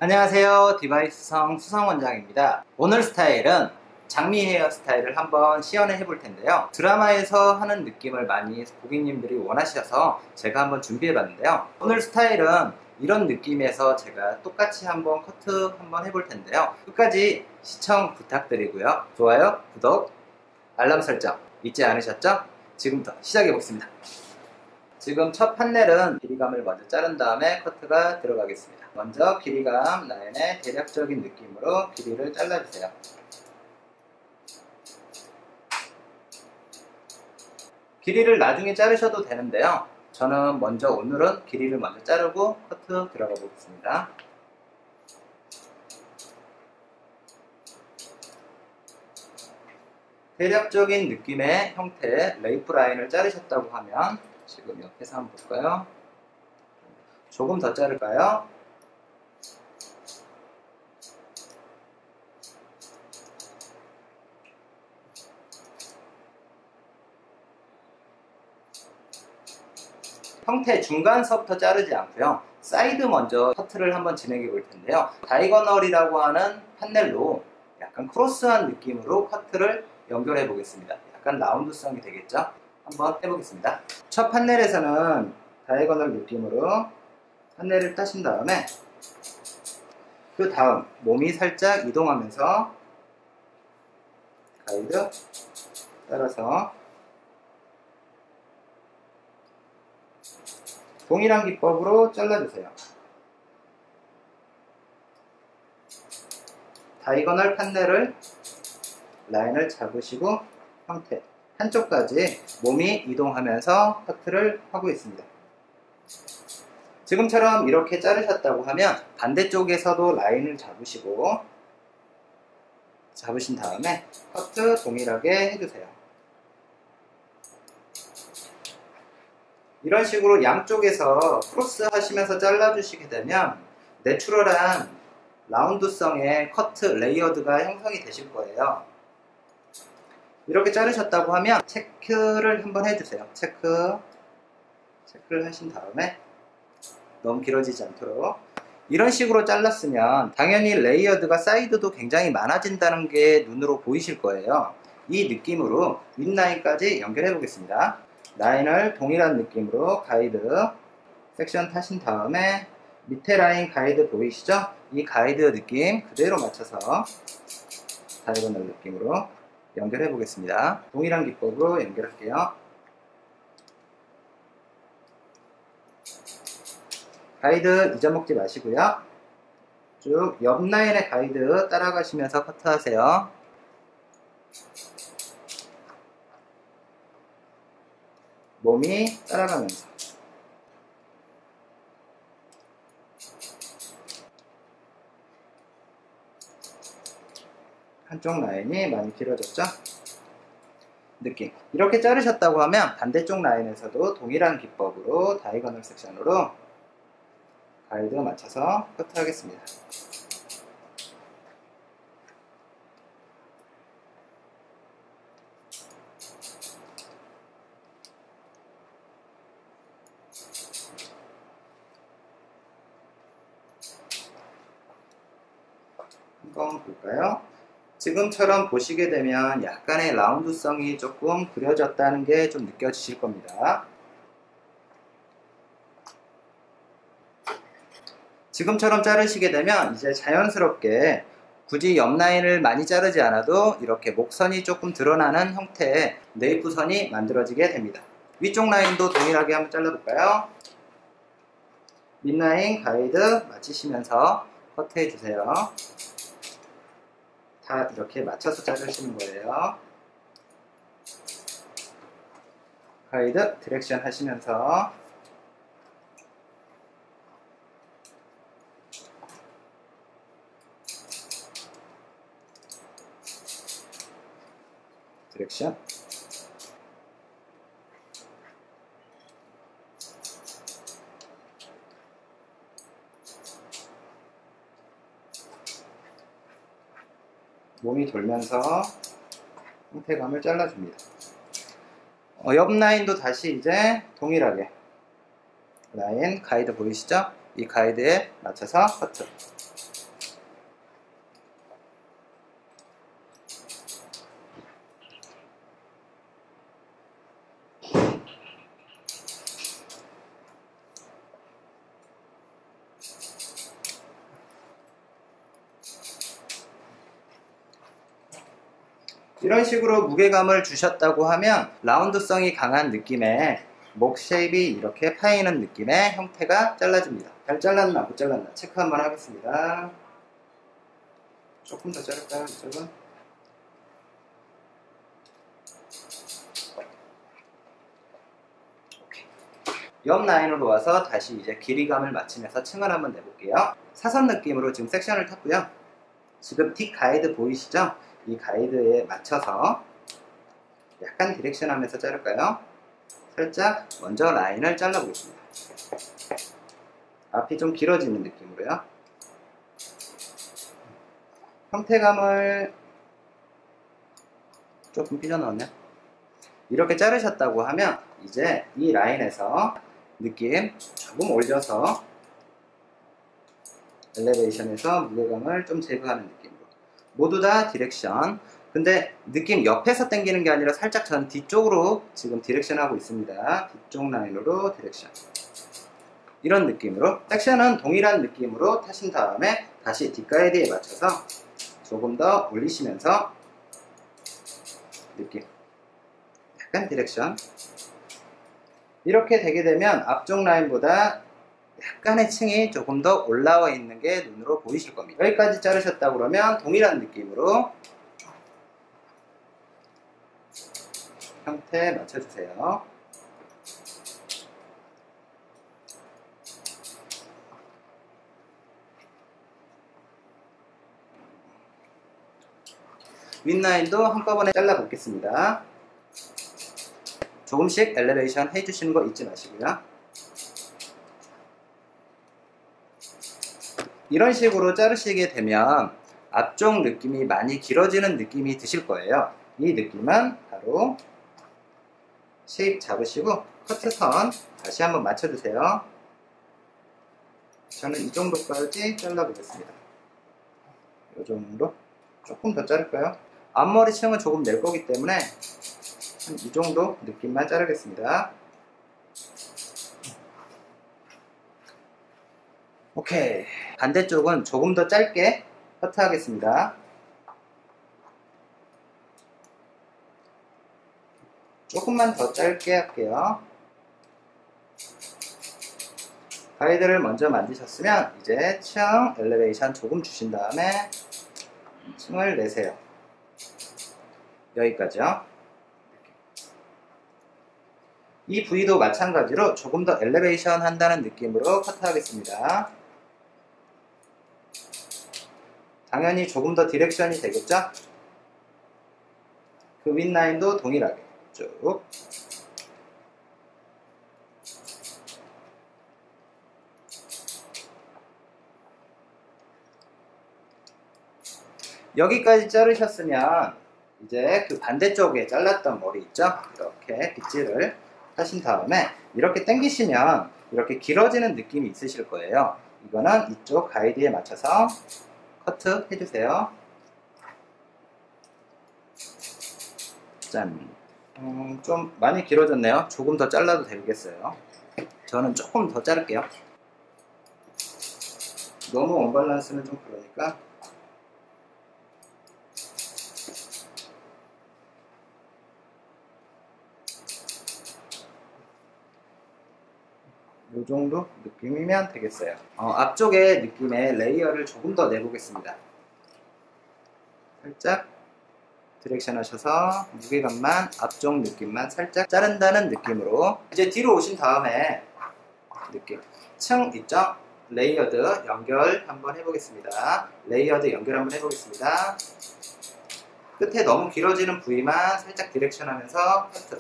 안녕하세요. 디바이스성 수성원장입니다. 오늘 스타일은 장미 헤어 스타일을 한번 시연해 볼 텐데요. 드라마에서 하는 느낌을 많이 고객님들이 원하셔서 제가 한번 준비해 봤는데요. 오늘 스타일은 이런 느낌에서 제가 똑같이 한번 커트 한번 해볼 텐데요. 끝까지 시청 부탁드리고요. 좋아요, 구독, 알람 설정 잊지 않으셨죠? 지금부터 시작해 보겠습니다. 지금 첫 판넬은 길이감을 먼저 자른 다음에 커트가 들어가겠습니다. 먼저 길이감 라인의 대략적인 느낌으로 길이를 잘라주세요. 길이를 나중에 자르셔도 되는데요. 저는 먼저 오늘은 길이를 먼저 자르고 커트 들어가 보겠습니다. 대략적인 느낌의 형태의 레이프 라인을 자르셨다고 하면 지금 옆에서 한번 볼까요? 조금 더 자를까요? 형태 중간서부터 자르지 않고요. 사이드 먼저 커트를 한번 진행해 볼 텐데요. 다이거널이라고 하는 판넬로 약간 크로스한 느낌으로 커트를 연결해 보겠습니다. 약간 라운드성이 되겠죠? 한번 해보겠습니다. 첫 판넬에서는 다이거널 느낌으로 판넬을 따신 다음에 그 다음 몸이 살짝 이동하면서 가이드 따라서 동일한 기법으로 잘라주세요. 다이거널 판넬을 라인을 잡으시고 형태 한쪽까지 몸이 이동하면서 커트를 하고 있습니다. 지금처럼 이렇게 자르셨다고 하면 반대쪽에서도 라인을 잡으신 다음에 커트 동일하게 해주세요. 이런 식으로 양쪽에서 크로스 하시면서 잘라주시게 되면 내추럴한 라운드성의 커트 레이어드가 형성이 되실 거예요. 이렇게 자르셨다고 하면 체크를 한번 해주세요. 체크를 하신 다음에 너무 길어지지 않도록 이런 식으로 잘랐으면 당연히 레이어드가 사이드도 굉장히 많아진다는 게 눈으로 보이실 거예요. 이 느낌으로 윗라인까지 연결해 보겠습니다. 라인을 동일한 느낌으로 가이드 섹션 타신 다음에 밑에 라인 가이드 보이시죠? 이 가이드 느낌 그대로 맞춰서 다이거널 느낌으로 연결해 보겠습니다. 동일한 기법으로 연결할게요. 가이드 잊어먹지 마시고요. 쭉 옆 라인의 가이드 따라가시면서 커트하세요. 몸이 따라가면서 한쪽 라인이 많이 길어졌죠? 느낌 이렇게 자르셨다고 하면 반대쪽 라인에서도 동일한 기법으로 다이거널 섹션으로 가이드 맞춰서 커트하겠습니다. 한번 볼까요? 지금처럼 보시게 되면 약간의 라운드성이 조금 그려졌다는 게 좀 느껴지실 겁니다. 지금처럼 자르시게 되면 이제 자연스럽게 굳이 옆 라인을 많이 자르지 않아도 이렇게 목선이 조금 드러나는 형태의 네이프선이 만들어지게 됩니다. 위쪽 라인도 동일하게 한번 잘라볼까요? 밑라인 가이드 맞추시면서 커트해 주세요. 다 이렇게 맞춰서 자르시는 거예요. 가이드 디렉션 하시면서 디렉션 몸이 돌면서 형태감을 잘라줍니다. 옆 라인도 다시 이제 동일하게 라인 가이드 보이시죠? 이 가이드에 맞춰서 커트. 이런 식으로 무게감을 주셨다고 하면 라운드성이 강한 느낌의 목 쉐입이 이렇게 파이는 느낌의 형태가 잘라집니다. 잘 잘랐나 못 잘랐나 체크 한번 하겠습니다. 조금 더 자를까요? 이쪽은? 옆 라인으로 와서 다시 이제 길이감을 맞추면서 층을 한번 내볼게요. 사선 느낌으로 지금 섹션을 탔고요. 지금 뒷 가이드 보이시죠? 이 가이드에 맞춰서 약간 디렉션 하면서 자를까요? 살짝 먼저 라인을 잘라보겠습니다. 앞이 좀 길어지는 느낌으로요. 형태감을 조금 삐져넣었네. 이렇게 자르셨다고 하면 이제 이 라인에서 느낌 조금 올려서 엘리베이션에서 무게감을 좀 제거하는 느낌으로 모두 다 디렉션. 근데 느낌 옆에서 당기는 게 아니라 살짝 전 뒤쪽으로 지금 디렉션 하고 있습니다. 뒤쪽 라인으로 디렉션. 이런 느낌으로 섹션은 동일한 느낌으로 타신 다음에 다시 뒷가이드에 맞춰서 조금 더 올리시면서 느낌 약간 디렉션. 이렇게 되게 되면 앞쪽 라인보다 약간의 층이 조금 더 올라와 있는 게 눈으로 보이실 겁니다. 여기까지 자르셨다 그러면 동일한 느낌으로 형태 맞춰주세요. 윗라인도 한꺼번에 잘라 보겠습니다. 조금씩 엘리베이션 해주시는 거 잊지 마시고요. 이런 식으로 자르시게 되면 앞쪽 느낌이 많이 길어지는 느낌이 드실 거예요. 이 느낌은 바로 쉐입 잡으시고 커트선 다시 한번 맞춰주세요. 저는 이 정도까지 잘라보겠습니다. 이 정도? 조금 더 자를까요? 앞머리 층은 조금 낼 거기 때문에 한 이 정도 느낌만 자르겠습니다. 오케이. 반대쪽은 조금 더 짧게 커트하겠습니다. 조금만 더 짧게 할게요. 가이드를 먼저 만드셨으면 이제 층 엘리베이션 조금 주신 다음에 층을 내세요. 여기까지요. 이 부위도 마찬가지로 조금 더 엘리베이션 한다는 느낌으로 커트하겠습니다. 당연히 조금 더 디렉션이 되겠죠? 그 윗라인도 동일하게 쭉. 여기까지 자르셨으면 이제 그 반대쪽에 잘랐던 머리 있죠? 이렇게 빗질을 하신 다음에 이렇게 당기시면 이렇게 길어지는 느낌이 있으실 거예요. 이거는 이쪽 가이드에 맞춰서 커트 해주세요. 짠. 좀 많이 길어졌네요. 조금 더 잘라도 되겠어요. 저는 조금 더 자를게요. 너무 언밸런스는 좀 그러니까. 이 정도 느낌이면 되겠어요. 앞쪽에 느낌의 레이어를 조금 더 내보겠습니다. 살짝 디렉션 하셔서 무게감만 앞쪽 느낌만 살짝 자른다는 느낌으로 이제 뒤로 오신 다음에 느낌 층 있죠? 레이어드 연결 한번 해보겠습니다. 레이어드 연결 한번 해보겠습니다. 끝에 너무 길어지는 부위만 살짝 디렉션 하면서 커트.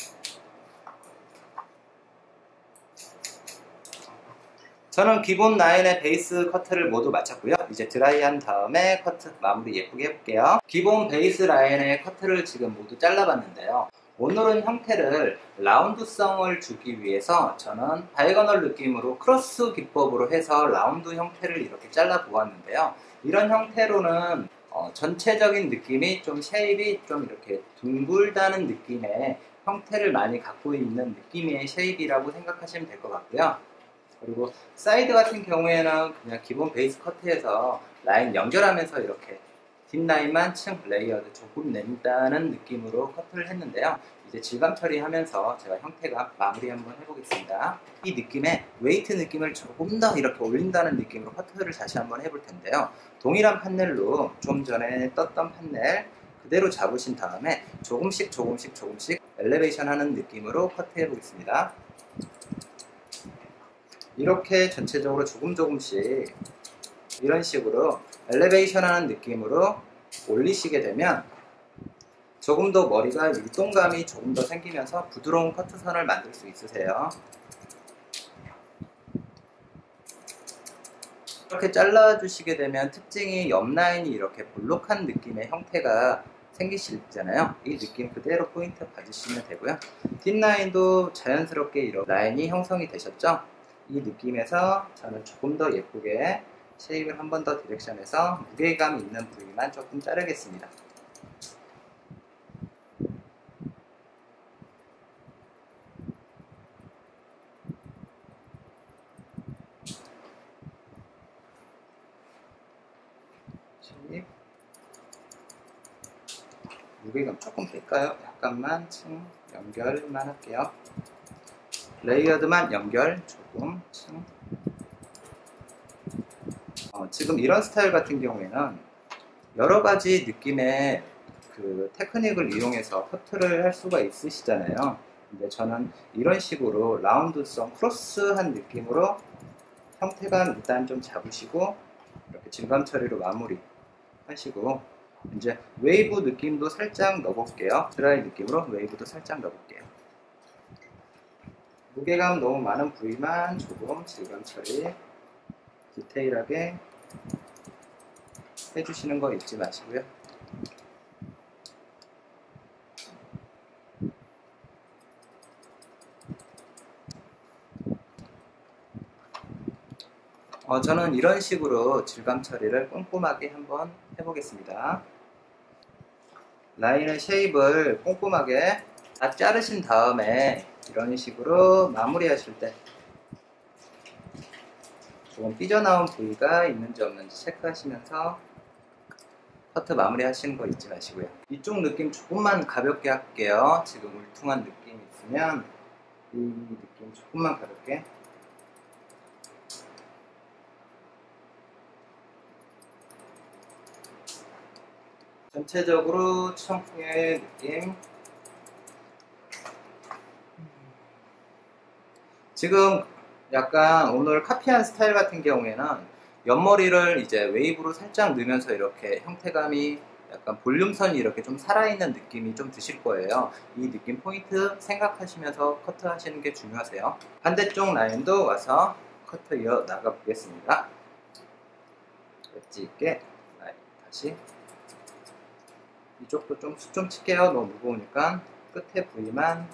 저는 기본 라인의 베이스 커트를 모두 마쳤고요. 이제 드라이한 다음에 커트 마무리 예쁘게 해볼게요. 기본 베이스 라인의 커트를 지금 모두 잘라봤는데요. 오늘은 형태를 라운드성을 주기 위해서 저는 다이거널 느낌으로 크로스 기법으로 해서 라운드 형태를 이렇게 잘라 보았는데요. 이런 형태로는 전체적인 느낌이 좀 쉐입이 좀 이렇게 둥글다는 느낌의 형태를 많이 갖고 있는 느낌의 쉐입이라고 생각하시면 될 것 같고요. 그리고 사이드 같은 경우에는 그냥 기본 베이스 커트에서 라인 연결하면서 이렇게 뒷라인만 층 레이어드 조금 낸다는 느낌으로 커트를 했는데요. 이제 질감 처리하면서 제가 형태감 마무리 한번 해보겠습니다. 이 느낌에 웨이트 느낌을 조금 더 이렇게 올린다는 느낌으로 커트를 다시 한번 해볼 텐데요. 동일한 판넬로 좀 전에 떴던 판넬 그대로 잡으신 다음에 조금씩 엘리베이션 하는 느낌으로 커트해 보겠습니다. 이렇게 전체적으로 조금씩 이런 식으로 엘리베이션 하는 느낌으로 올리시게 되면 조금 더 머리가 율동감이 조금 더 생기면서 부드러운 커트선을 만들 수 있으세요. 이렇게 잘라주시게 되면 특징이 옆 라인이 이렇게 볼록한 느낌의 형태가 생기시잖아요. 이 느낌 그대로 포인트 봐주시면 되고요. 뒷라인도 자연스럽게 이런 라인이 형성이 되셨죠? 이 느낌에서 저는 조금 더 예쁘게 쉐입을 한 번 더 디렉션해서 무게감 있는 부위만 조금 자르겠습니다. 쉐입 무게감 조금 될까요? 약간만 층 연결만 할게요. 레이어드만 연결 조금 층. 지금 이런 스타일 같은 경우에는 여러가지 느낌의 그 테크닉을 이용해서 커트를 할 수가 있으시잖아요. 근데 저는 이런 식으로 라운드성 크로스한 느낌으로 형태감 일단 좀 잡으시고 이렇게 질감 처리로 마무리 하시고 이제 웨이브 느낌도 살짝 넣어볼게요. 드라이 느낌으로 웨이브도 살짝 넣어볼게요. 무게감 너무 많은 부위만 조금 질감 처리 디테일하게 해주시는 거 잊지 마시고요. 저는 이런 식으로 질감 처리를 꼼꼼하게 한번 해보겠습니다. 라인의 쉐입을 꼼꼼하게 다 자르신 다음에 이런 식으로 마무리 하실 때 조금 삐져나온 부위가 있는지 없는지 체크하시면서 커트 마무리 하시는 거 잊지 마시고요. 이쪽 느낌 조금만 가볍게 할게요. 지금 울퉁한 느낌이 있으면 이 느낌 조금만 가볍게. 전체적으로 청의 느낌. 지금 약간 오늘 카피한 스타일 같은 경우에는 옆머리를 이제 웨이브로 살짝 넣으면서 이렇게 형태감이 약간 볼륨선이 이렇게 좀 살아있는 느낌이 좀 드실 거예요. 이 느낌 포인트 생각하시면서 커트 하시는 게 중요하세요. 반대쪽 라인도 와서 커트 이어 나가 보겠습니다. 엣지 있게 라인 다시 이쪽도 좀 수 좀 칠게요. 너무 무거우니까 끝에 부위만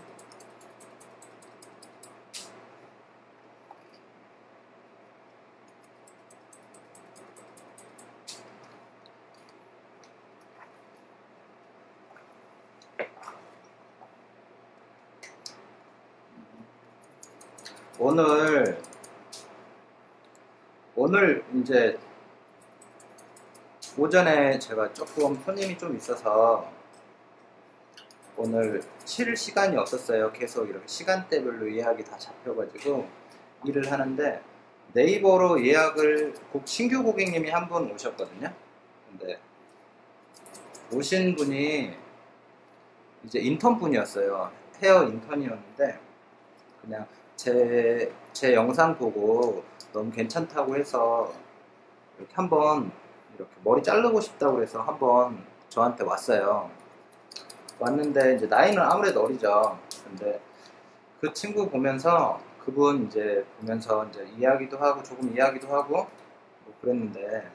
오늘 이제 오전에 제가 조금 손님이 좀 있어서 오늘 쉴 시간이 없었어요. 계속 이렇게 시간대별로 예약이 다 잡혀가지고 일을 하는데 네이버로 예약을 신규 고객님이 한 분 오셨거든요. 근데 오신 분이 이제 인턴 분이었어요. 헤어 인턴이었는데 그냥 제 영상 보고 너무 괜찮다고 해서 이렇게 한번 이렇게 머리 자르고 싶다고 해서 한번 저한테 왔어요. 왔는데 이제 나이는 아무래도 어리죠. 근데 그 친구 보면서 그분 이제 보면서 이제 이야기도 하고 조금 이야기도 하고 뭐 그랬는데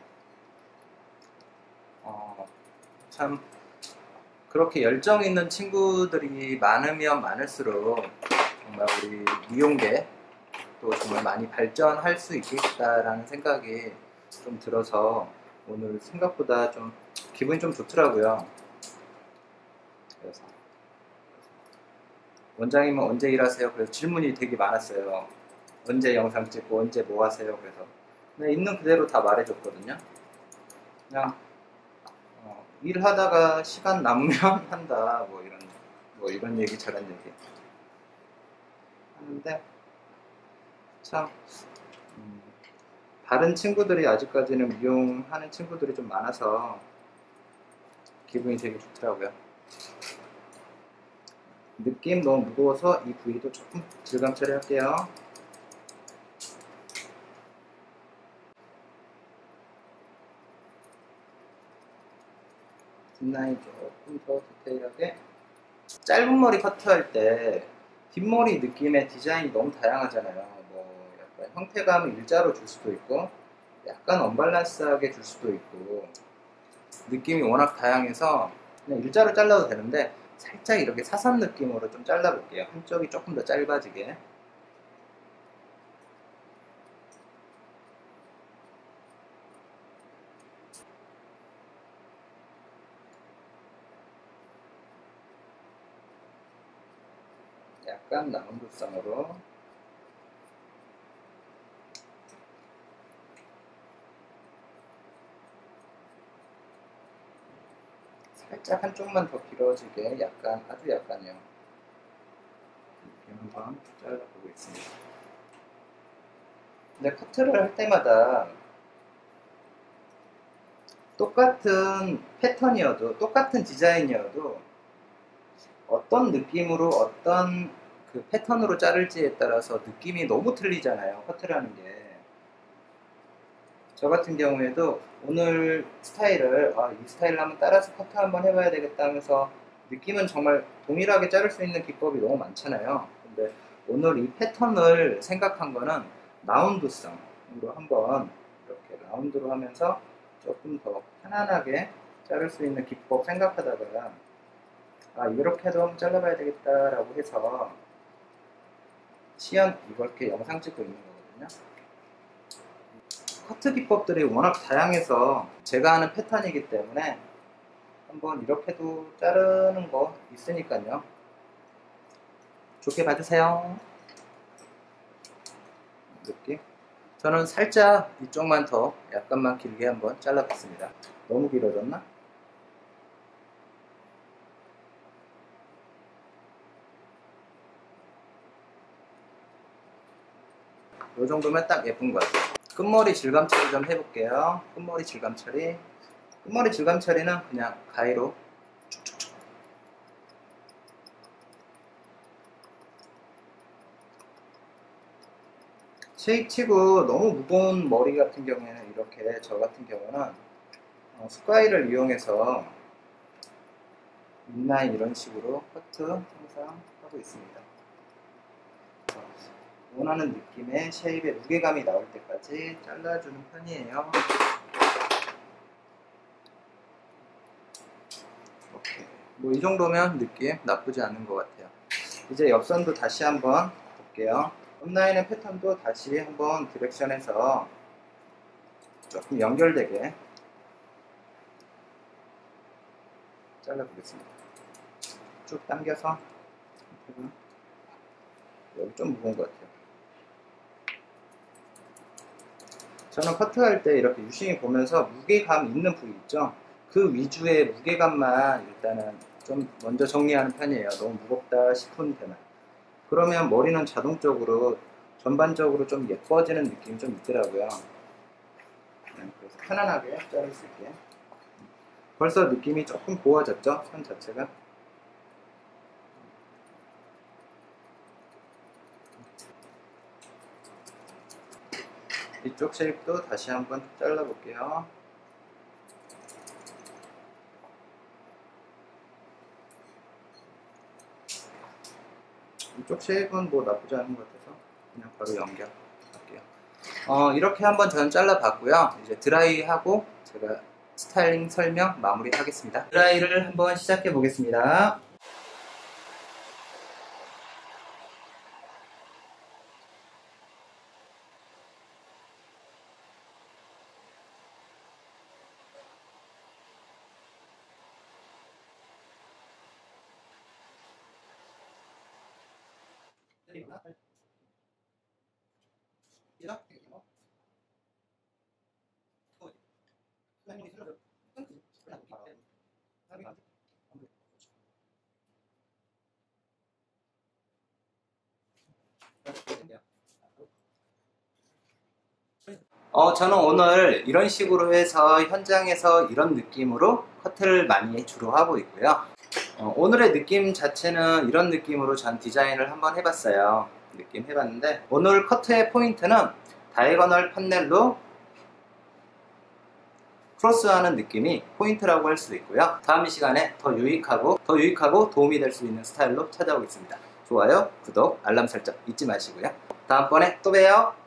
참 그렇게 열정 있는 친구들이 많으면 많을수록 정말 우리 미용계 또 정말 많이 발전할 수 있겠다라는 생각이 좀 들어서 오늘 생각보다 좀 기분이 좀 좋더라고요. 그래서 원장님은 언제 일하세요? 그래서 질문이 되게 많았어요. 언제 영상 찍고 언제 뭐 하세요? 그래서 그냥 있는 그대로 다 말해줬거든요. 그냥 일하다가 시간 남으면 한다 뭐 이런 얘기 저런 얘기 하는데 참 음, 다른 친구들이 아직까지는 이용하는 친구들이 좀 많아서 기분이 되게 좋더라고요. 느낌 너무 무거워서 이 부위도 조금 질감 처리할게요. 뒷라인 조금 더 디테일하게. 짧은 머리 커트할 때 뒷머리 느낌의 디자인이 너무 다양하잖아요. 뭐 약간 형태감을 일자로 줄 수도 있고 약간 언밸런스하게 줄 수도 있고 느낌이 워낙 다양해서 그냥 일자로 잘라도 되는데 살짝 이렇게 사선 느낌으로 좀 잘라볼게요. 한쪽이 조금 더 짧아지게. 약간 라운드성으로. 살짝 한쪽만 더 길어지게 약간 아주 약간요. 이렇게 한번 잘라보고 있습니다. 근데 커트를 할 때마다 똑같은 패턴이어도 똑같은 디자인이어도 어떤 느낌으로 어떤 그 패턴으로 자를지에 따라서 느낌이 너무 틀리잖아요. 커트라는 게. 저 같은 경우에도 오늘 스타일을 이 스타일을 한번 따라서 커트 한번 해봐야 되겠다 하면서 느낌은 정말 동일하게 자를 수 있는 기법이 너무 많잖아요. 근데 오늘 이 패턴을 생각한 거는 라운드성으로 한번 이렇게 라운드로 하면서 조금 더 편안하게 자를 수 있는 기법 생각하다가 이렇게도 한번 잘라봐야 되겠다라고 해서 시연 이렇게 영상 찍고 있는 거거든요. 커트 기법들이 워낙 다양해서 제가 하는 패턴이기 때문에 한번 이렇게도 자르는 거 있으니까요. 좋게 봐주세요. 느낌. 저는 살짝 이쪽만 더 약간만 길게 한번 잘라봤습니다. 너무 길어졌나? 이 정도면 딱 예쁜 것 같아요. 끝머리 질감 처리 좀 해볼게요. 끝머리 질감 처리. 끝머리 질감 처리는 그냥 가위로 쉐입 치고 너무 무거운 머리 같은 경우에는 이렇게 저 같은 경우는 스과이를 이용해서 인라인 이런 식으로 커트 항상 하고 있습니다. 원하는 느낌의 쉐입의 무게감이 나올 때까지 잘라주는 편이에요. 이렇게 뭐 이 정도면 느낌 나쁘지 않은 것 같아요. 이제 옆선도 다시 한번 볼게요. 옆라인의 패턴도 다시 한번 디렉션해서 조금 연결되게 잘라보겠습니다. 쭉 당겨서 여기 좀 무거운 것 같아요. 저는 커트할 때 이렇게 유심히 보면서 무게감 있는 부위 있죠? 그 위주의 무게감만 일단은 좀 먼저 정리하는 편이에요. 너무 무겁다 싶은 데만. 그러면 머리는 자동적으로 전반적으로 좀 예뻐지는 느낌이 좀 있더라고요. 그래서 편안하게 자를 수 있게. 벌써 느낌이 조금 고와졌죠? 선 자체가. 이쪽 쉐입도 다시 한번 잘라볼게요. 이쪽 쉐입은 뭐 나쁘지 않은 것 같아서 그냥 바로 연결할게요. 이렇게 한번 저는 잘라봤고요. 이제 드라이하고 제가 스타일링 설명 마무리하겠습니다. 드라이를 한번 시작해 보겠습니다. 저는 오늘 이런 식으로 해서 현장에서 이런 느낌으로 커트를 많이 주로 하고 있고요. 오늘의 느낌 자체는 이런 느낌으로 전 디자인을 한번 해봤어요. 느낌 해봤는데 오늘 커트의 포인트는 다이거널 판넬로 크로스하는 느낌이 포인트라고 할 수도 있고요. 다음 시간에 더 유익하고 도움이 될 수 있는 스타일로 찾아오겠습니다. 좋아요, 구독, 알람 설정 잊지 마시고요. 다음번에 또 봬요.